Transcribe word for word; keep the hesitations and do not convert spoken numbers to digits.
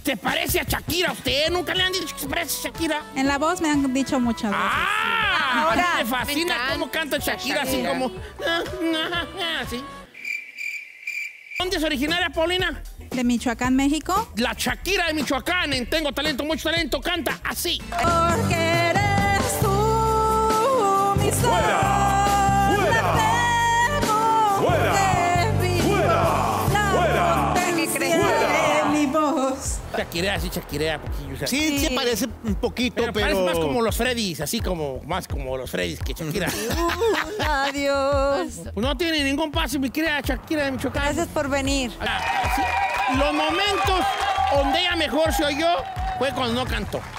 ¿Se parece a Shakira usted? ¿Nunca le han dicho que se parece a Shakira? En la voz me han dicho muchas veces. ¡Ah! Ahora, Me fascina me cómo canta Shakira, así Shakira. como... Así. ¿Dónde es originaria, Paulina? De Michoacán, México. La Shakira de Michoacán, en Tengo Talento, Mucho Talento, canta así. Porque eres tú mi sol. ¡Fuera! ¡Fuera! ¡Fuera! ¡Fuera! ¿Qué crees? de mi voz. Shakira, sí, Shakira. poquillo, o sea. Sí, sí, parece un poquito, Pero, pero... parece más como los Freddys, así como, más como los Freddys que Shakira. Adiós. Pues no tiene ningún paso, mi querida Shakira de Michoacán. Gracias por venir. Ah, sí. Los momentos donde ella mejor se oyó fue cuando no cantó.